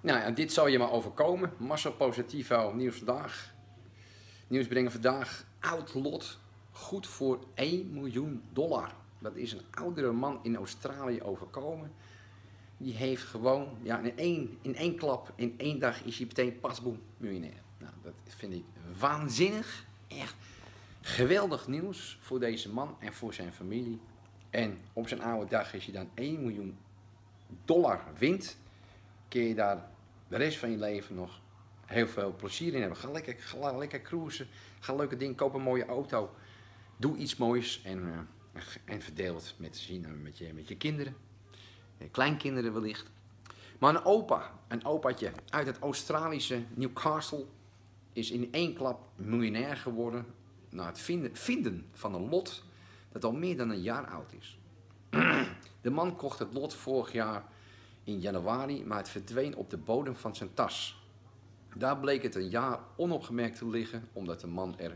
Nou ja, dit zal je maar overkomen. Marcel Positivo, nieuws vandaag. Nieuws brengen vandaag. Oud lot, goed voor $1 miljoen. Dat is een oudere man in Australië overkomen. Die heeft gewoon, ja, in één klap, in één dag is hij meteen pasboom miljonair. Nou, dat vind ik waanzinnig. Echt geweldig nieuws voor deze man en voor zijn familie. En op zijn oude dag, als je dan $1 miljoen wint, kun je daar de rest van je leven nog heel veel plezier in hebben. Ga lekker cruisen, ga leuke dingen, koop een mooie auto. Doe iets moois en verdeel het met je kinderen, kleinkinderen wellicht. Maar een opaatje uit het Australische Newcastle is in één klap miljonair geworden na het vinden van een lot dat al meer dan een jaar oud is. De man kocht het lot vorig jaar in januari, maar het verdween op de bodem van zijn tas. Daar bleek het een jaar onopgemerkt te liggen, omdat de man er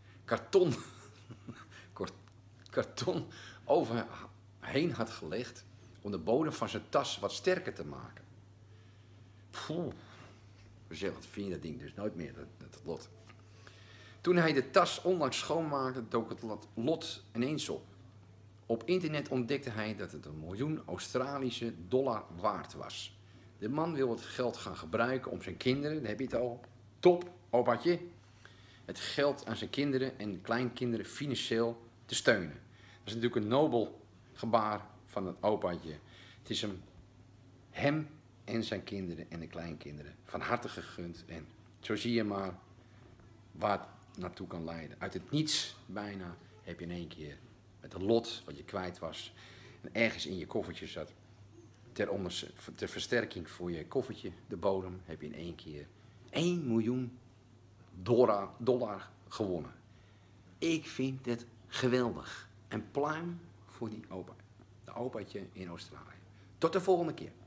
karton overheen had gelegd om de bodem van zijn tas wat sterker te maken. Wat vind je dat ding dus nooit meer, dat lot. Toen hij de tas onlangs schoonmaakte, dook het lot ineens op. Op internet ontdekte hij dat het $1 miljoen Australische dollar waard was. De man wil het geld gaan gebruiken om zijn kinderen, daar heb je het al, top, opaatje, het geld aan zijn kinderen en kleinkinderen financieel te steunen. Dat is natuurlijk een nobel gebaar van het opaatje. Het is hem en zijn kinderen en de kleinkinderen van harte gegund. En zo zie je maar waar het naartoe kan leiden. Uit het niets bijna heb je in één keer met een lot wat je kwijt was en ergens in je koffertje zat. Ter versterking voor je koffertje, de bodem, heb je in één keer $1 miljoen dollar gewonnen. Ik vind het geweldig. En pluim voor die opa. De opaatje in Australië. Tot de volgende keer.